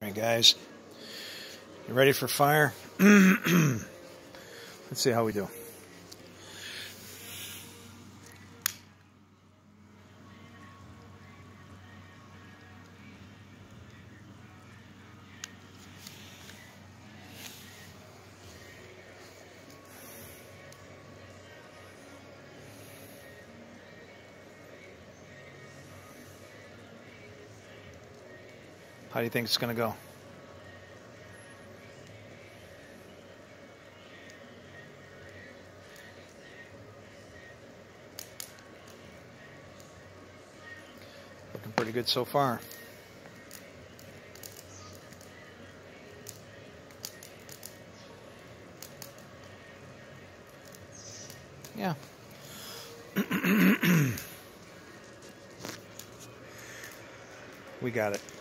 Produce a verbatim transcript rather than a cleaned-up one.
All right, guys, you ready for fire? Let's see how we do. How do you think it's going to go? Looking pretty good so far. Yeah. We got it.